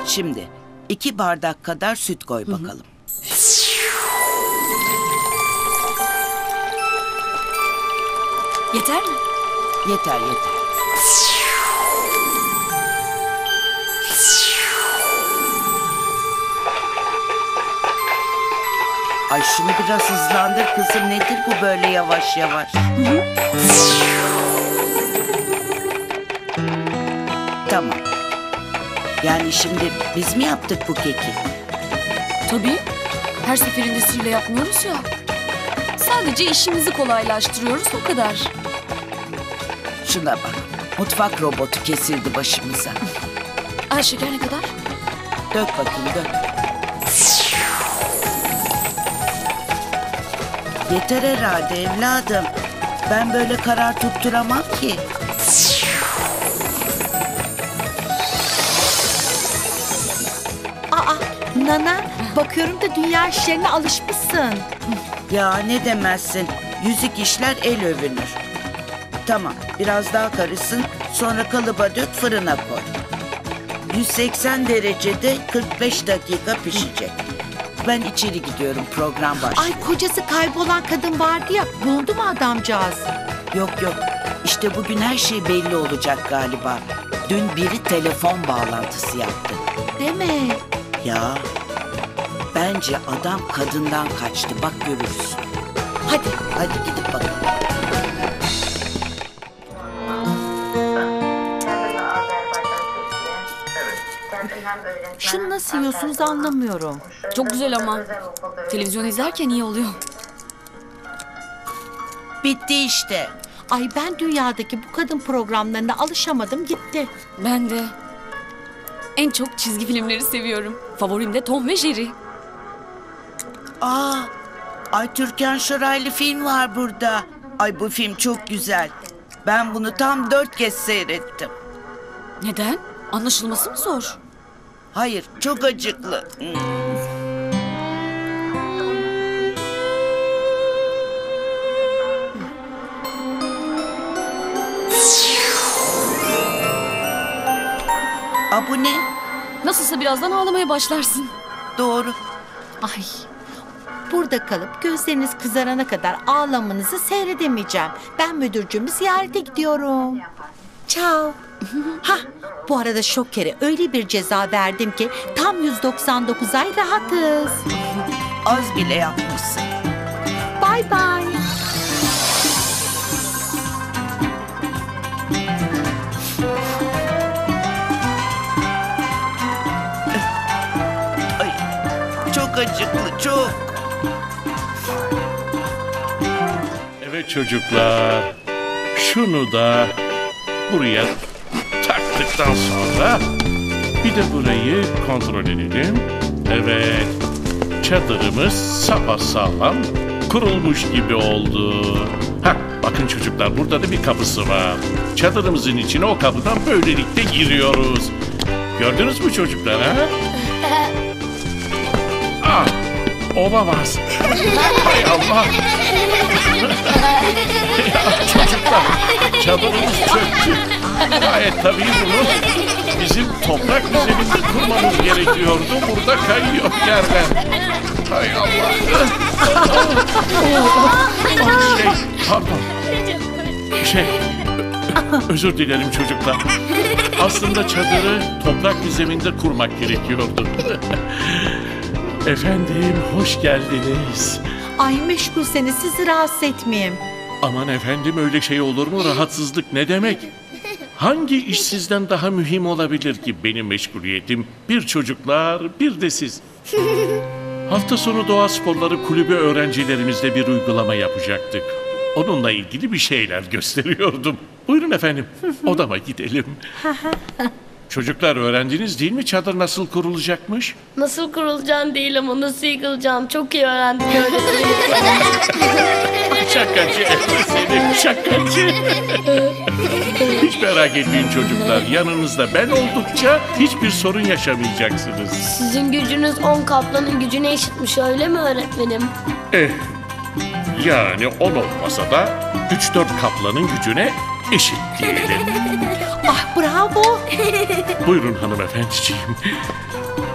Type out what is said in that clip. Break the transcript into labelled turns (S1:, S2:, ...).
S1: Şimdi 2 bardak kadar süt koy bakalım.
S2: Yeter mi?
S1: Yeter yeter. Ay şunu biraz hızlandır kızım. Nedir bu böyle yavaş yavaş? Tamam. Yani şimdi biz mi yaptık bu keki?
S2: Tabii. Her seferinde sihirle yapmıyoruz ya. Sadece işimizi kolaylaştırıyoruz o kadar.
S1: Şuna bak. Mutfak robotu kesildi başımıza.
S2: Ay şeker ne kadar?
S1: Dök bakayım dök. Yeter herhalde evladım. Ben böyle karar tutturamam ki.
S3: Aa, Nana, bakıyorum da dünya işlerine alışmışsın.
S1: Ya ne demezsin. Yüzük işler el övünür. Tamam biraz daha karışsın. Sonra kalıba dök fırına koy. 180 derecede 45 dakika pişecek. Ben içeri gidiyorum program başlıyor.
S3: Ay kocası kaybolan kadın vardı ya, bulundu mu adamcağız?
S1: Yok yok. İşte bugün her şey belli olacak galiba. Dün biri telefon bağlantısı yaptı.
S3: Deme.
S1: Ya bence adam kadından kaçtı. Bak görürüz. Hadi gidip bakalım.
S3: Şunu nasıl yiyorsunuz anlamıyorum.
S2: Çok güzel ama. Televizyon izlerken iyi oluyor.
S1: Bitti işte.
S3: Ay ben dünyadaki bu kadın programlarına alışamadım gitti.
S2: Ben de. En çok çizgi filmleri seviyorum. Favorim de Tom ve Jerry.
S1: Aa, ay Türkan Şoraylı film var burada. Ay bu film çok güzel. Ben bunu tam 4 kez seyrettim.
S2: Neden? Anlaşılması mı zor?
S1: Hayır, çok acıklı. Aa, bu ne?
S2: Nasılsa birazdan ağlamaya başlarsın.
S1: Doğru.
S3: Ay burada kalıp gözleriniz kızarana kadar ağlamanızı seyredemeyeceğim. Ben müdürcüğümü ziyarete gidiyorum. Ciao. Hah, bu arada Şoker'e öyle bir ceza verdim ki tam 199 ay rahatız.
S1: Az bile yapmışsın.
S3: Bye bye.
S1: Ay, çok acıklı, çok.
S4: Evet çocuklar, şunu da buraya taktıktan sonra bir de burayı kontrol edelim. Evet, çadırımız sapasağlam kurulmuş gibi oldu. Bakın çocuklar, burada da bir kapısı var. Çadırımızın içine o kapıdan böylelikle giriyoruz. Gördünüz mü çocuklar ha? Ah, olamaz. Hay Allah. Ya çocuklar, çadırımız çöktü. Gayet tabii bunu bizim toprak üzerinde kurmamız gerekiyordu. Burada kayıyor yerden. Hay Allah. Pardon. Özür dilerim çocuklar. Aslında çadırı toprak bir zeminde kurmak gerekiyordu. Efendim, hoş geldiniz.
S3: Ay meşgulseniz sizi rahatsız etmeyeyim.
S4: Aman efendim, öyle şey olur mu? Rahatsızlık ne demek? Hangi iş sizden daha mühim olabilir ki benim meşguliyetim? Bir çocuklar, bir de siz. Hafta sonu Doğa Sporları Kulübü öğrencilerimizle bir uygulama yapacaktık. Onunla ilgili bir şeyler gösteriyordum. Buyurun efendim, odama gidelim. Çocuklar, öğrendiniz değil mi çadır nasıl kurulacakmış?
S5: Nasıl kurulacağım değil ama nasıl yıkılacağım çok iyi öğrendik öğretmenim.
S4: Şakacı seni, şakacı. Hiç merak etmeyin çocuklar, yanınızda ben oldukça hiçbir sorun yaşamayacaksınız.
S5: Sizin gücünüz 10 kaplanın gücüne eşitmiş öyle mi öğretmenim?
S4: Yani 10 olmasa da 3-4 kaplanın gücüne eşit diyelim.
S3: Ah bravo.
S4: Buyurun hanımefendiciğim.